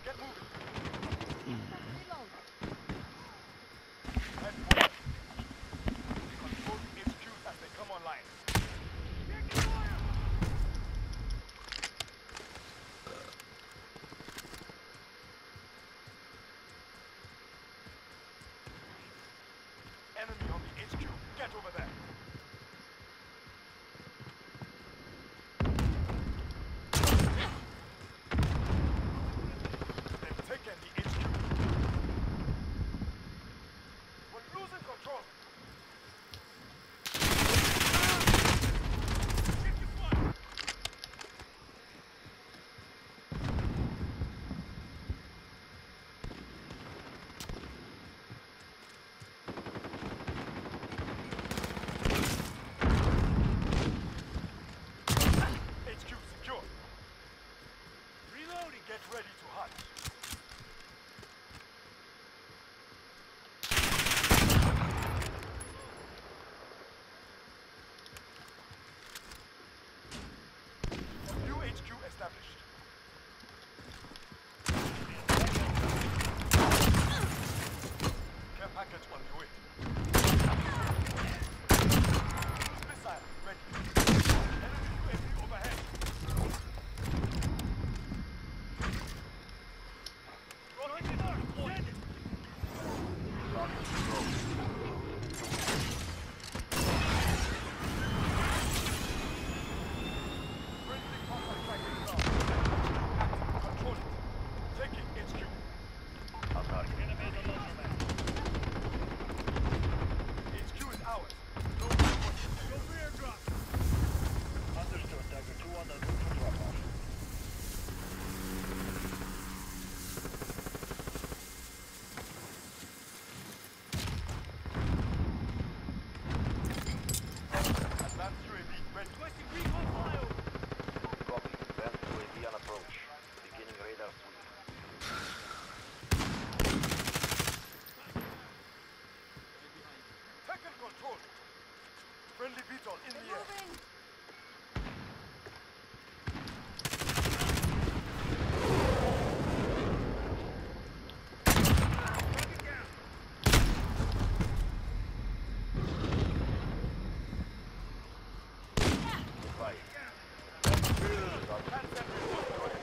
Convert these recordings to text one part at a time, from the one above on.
Get moving. Reload. Headquarters. Control the HQs as they come online. Enemy on the HQ. Get over there. They've taken the HQ. We're losing control. HQ secure. Reloading. Get ready to hunt. New HQ established. Care package on the way. Missile ready. Enemy UAV overhead. Rocket deployed. Friendly contact tracking ground. Active. Control it. Taking HQ. HQ is ours. No reinforcements. Go rear drop. Understood, Tiger 2 on the route for drop-off. Advanced UAV ready. Requesting recon flyover. Copy. Advanced UAV on approach. Beginning radar sweep. Taken control. Friendly VTOL in the air. Moving. Fire. Hands and resource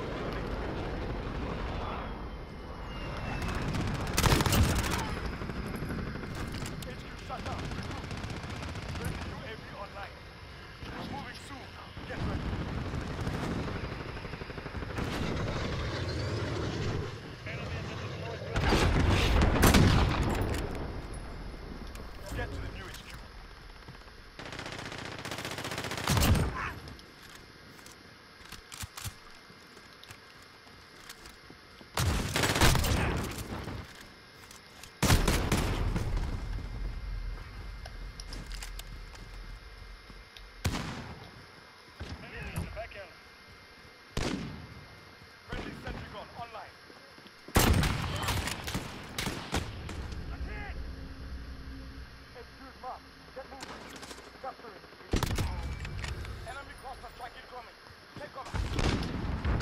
HQ shut down. Friendly UAV online. We're moving soon. Get ready. Get to the new HQ. Friendly sentry gun online. HQ's marked. Get moving. Capturing. Enemy cluster strike incoming. Take cover.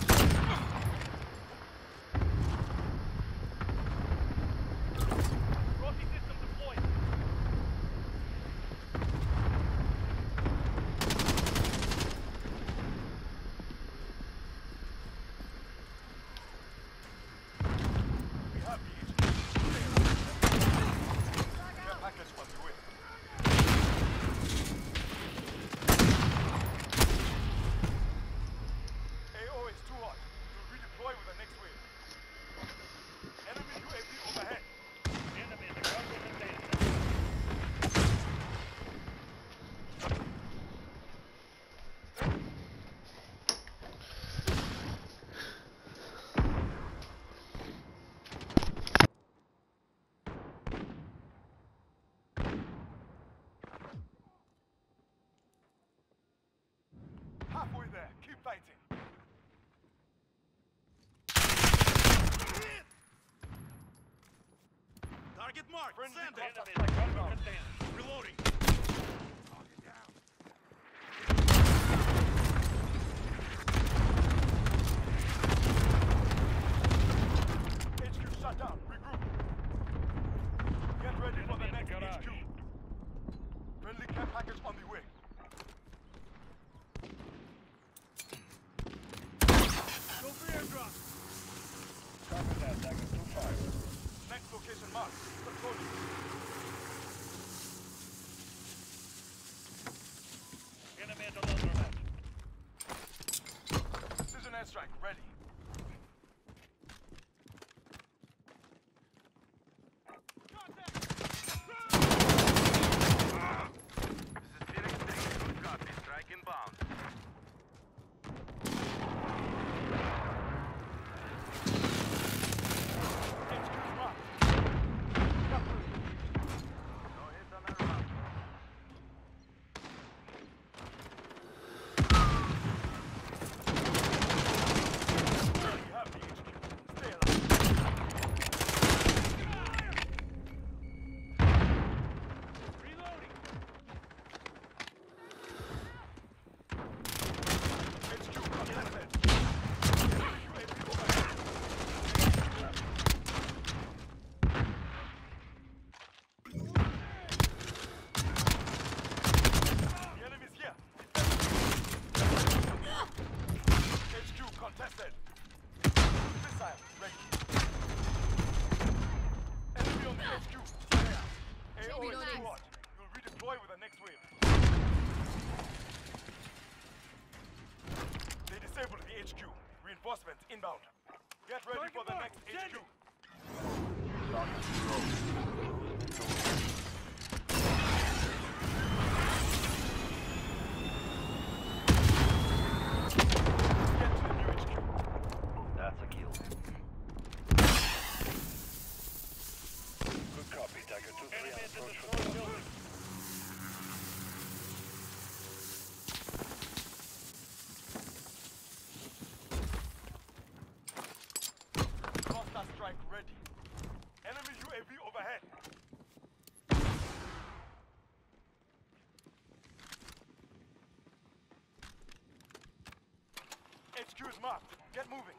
Rocky system deployed. We have the HQ. Care package on the way. AO is too hot. We'll redeploy with the next wave. Enemy UAV overhead. Enemy in the cargo container. Halfway there. Keep fighting. Target marked. Friendly cluster Enemy in the strike cargo inbound. container. Reloading. Target down. Copy that, Tiger 2-5. Next location marked. Control it. Enemy at the laundromat. Precision airstrike ready. Reinforcements inbound. Get ready for the next HQ. Get to the new HQ. That's a kill. Good copy, Tiger 2-3 on approach for the building. Cluster strike ready. Enemy UAV overhead. HQ is marked. Get moving.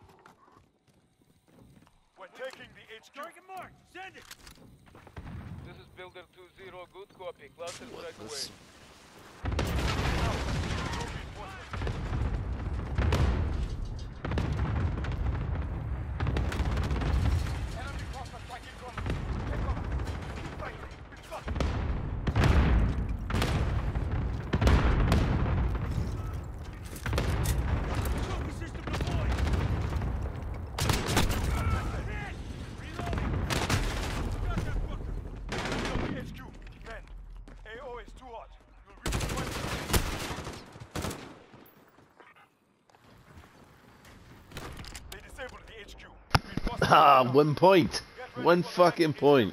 We're taking the HQ. Target marked. Send it. This is Builder 2-0, good copy. Cluster strike away. Enemy cluster strike incoming. Take cover. Keep fighting. We've got it. Trophy system deployed. Reloading. Got that fucker. Enemy on the HQ. Defend. AO is too hot. You'll reach the point. They disabled the HQ. Reinforcements Ah, inbound. 1 point. Get ready One for the fucking next point.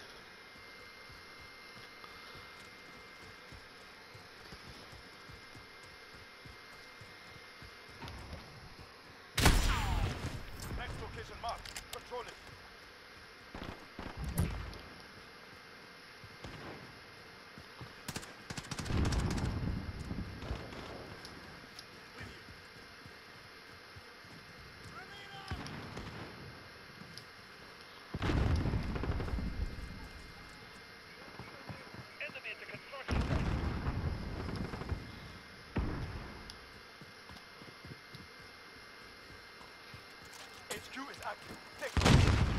Next location marked. Control it. Enemy at the construction site. HQ is active. Take it.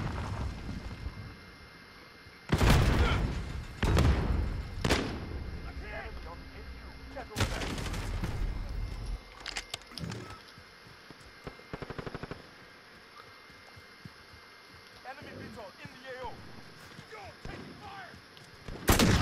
Enemy on the HQ. Get over there. Enemy VTOL in the AO. Go, take fire!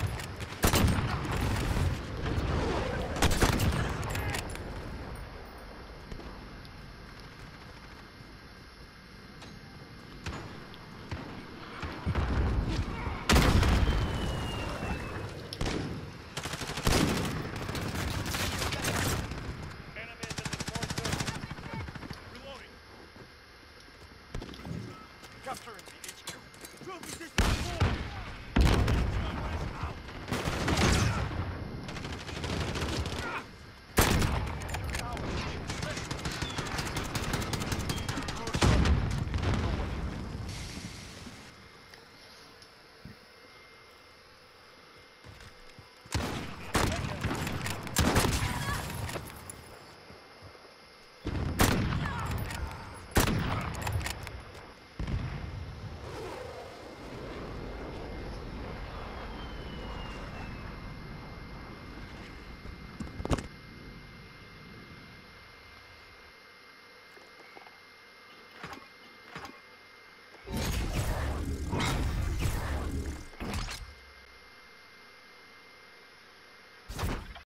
Enemy is at the fort door. Reloading. Capturing the HQ. Trophy system